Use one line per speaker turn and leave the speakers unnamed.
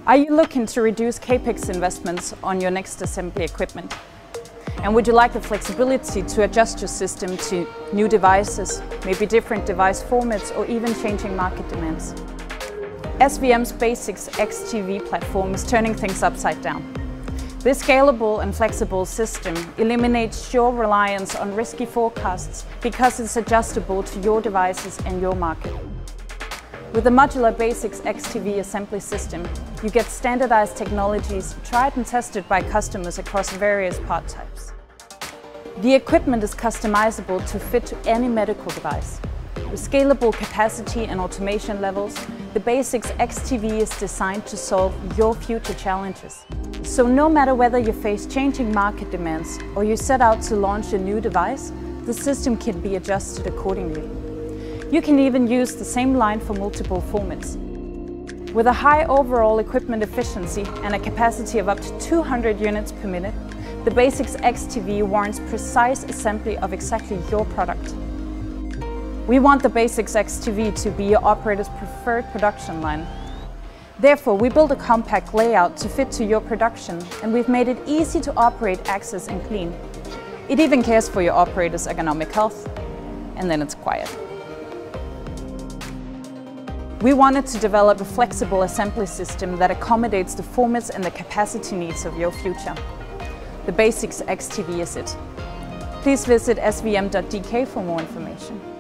Are you looking to reduce CapEx investments on your next assembly equipment? And would you like the flexibility to adjust your system to new devices, maybe different device formats or even changing market demands? SVM's BasiQX XTV platform is turning things upside down. This scalable and flexible system eliminates your reliance on risky forecasts because it's adjustable to your devices and your market. With the modular BasiQX XTV assembly system, you get standardized technologies tried and tested by customers across various part types. The equipment is customizable to fit to any medical device. With scalable capacity and automation levels, the BasiQX XTV is designed to solve your future challenges. So no matter whether you face changing market demands or you set out to launch a new device, the system can be adjusted accordingly. You can even use the same line for multiple formats. With a high overall equipment efficiency and a capacity of up to 200 units per minute, the BasiQX XTV warrants precise assembly of exactly your product. We want the BasiQX XTV to be your operator's preferred production line. Therefore, we built a compact layout to fit to your production, and we've made it easy to operate, access and clean. It even cares for your operator's ergonomic health, and then it's quiet. We wanted to develop a flexible assembly system that accommodates the formats and the capacity needs of your future. The BasiQX XTV is it. Please visit svm.dk for more information.